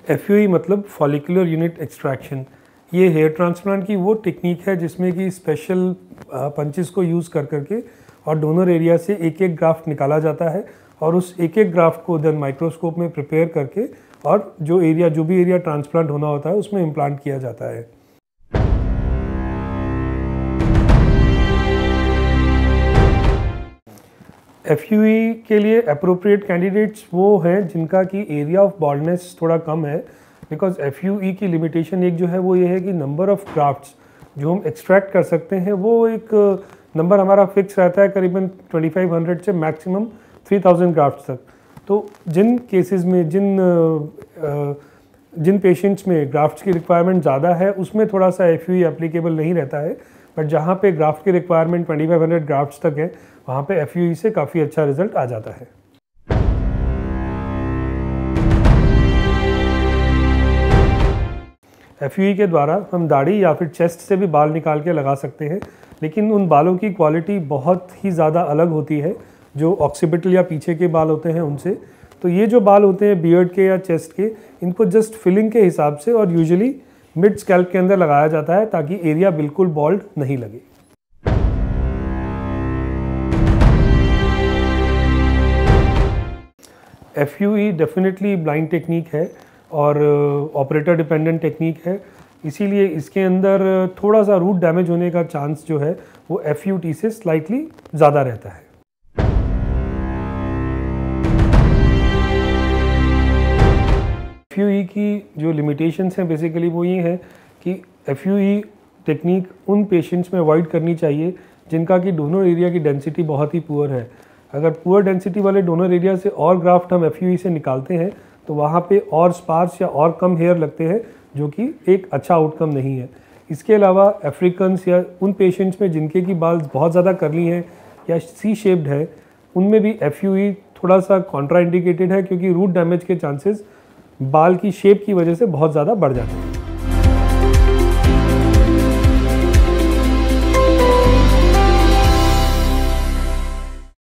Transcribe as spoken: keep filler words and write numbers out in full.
F U E मतलब follicular unit extraction. ये hair transplant की वो टेक्निक है जिसमें कि स्पेशल पंचेस को यूज़ कर करके और डोनर एरिया से एक एक ग्राफ्ट निकाला जाता है और उस एक एक ग्राफ्ट को देन माइक्रोस्कोप में प्रिपेयर करके और जो एरिया जो भी एरिया ट्रांसप्लांट होना होता है उसमें इम्प्लांट किया जाता है। एफ यू ई के लिए अप्रोप्रिएट कैंडिडेट्स वो हैं जिनका कि एरिया ऑफ बॉल्डनेस थोड़ा कम है, बिकॉज एफ यू ई की लिमिटेशन एक जो है वो ये है कि नंबर ऑफ ग्राफ्ट्स जो हम एक्सट्रैक्ट कर सकते हैं वो एक नंबर हमारा फिक्स रहता है, करीबन पच्चीस सौ से मैक्सिमम तीन हज़ार ग्राफ्ट्स तक। तो जिन केसेस में जिन जिन पेशेंट्स में ग्राफ्ट्स की रिक्वायरमेंट ज़्यादा है उसमें थोड़ा सा एफ यू ई एप्लीकेबल नहीं रहता है, बट जहाँ पे ग्राफ्ट की रिक्वायरमेंट पच्चीस सौ ग्राफ्ट्स तक है वहाँ पे एफ यू ई से काफ़ी अच्छा रिजल्ट आ जाता है। एफ यू ई के द्वारा हम दाढ़ी या फिर चेस्ट से भी बाल निकाल के लगा सकते हैं, लेकिन उन बालों की क्वालिटी बहुत ही ज़्यादा अलग होती है जो ऑक्सीपिटल या पीछे के बाल होते हैं उनसे। तो ये जो बाल होते हैं बियर्ड के या चेस्ट के, इनको जस्ट फिलिंग के हिसाब से और यूजुअली मिड स्कैल्प के अंदर लगाया जाता है ताकि एरिया बिल्कुल बॉल्ड नहीं लगे। F U E definitely blind technique है और ऑपरेटर डिपेंडेंट टेक्निक है, इसीलिए इसके अंदर थोड़ा सा रूट डैमेज होने का चांस जो है वो एफ यू टी से स्लाइटली ज़्यादा रहता है। एफ यू ई की जो लिमिटेशंस हैं बेसिकली वो ये हैं कि एफ यू ई टेक्निक उन पेशेंट्स में अवॉइड करनी चाहिए जिनका कि डोनर एरिया की डेंसिटी बहुत ही पुअर है। अगर पुअर डेंसिटी वाले डोनर एरिया से और ग्राफ्ट हम एफ यू ई से निकालते हैं तो वहाँ पे और स्पार्स या और कम हेयर लगते हैं जो कि एक अच्छा आउटकम नहीं है। इसके अलावा अफ्रीकन्स या उन पेशेंट्स में जिनके की बाल बहुत ज़्यादा कर्ली हैं या सी शेप्ड है, उनमें भी एफ यू ई थोड़ा सा कॉन्ट्रा इंडिकेटेड है क्योंकि रूट डैमेज के चांसेस बाल की शेप की वजह से बहुत ज़्यादा बढ़ जाते हैं।